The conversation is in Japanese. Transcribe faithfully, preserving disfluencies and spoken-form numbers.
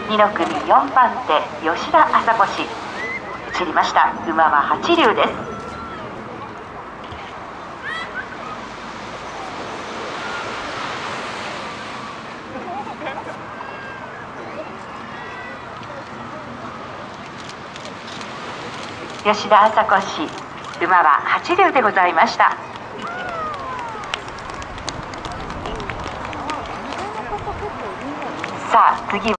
にの組よんばん手吉田朝越、散りました。馬は八竜です。吉田朝越、馬は八竜でございました。さあ次は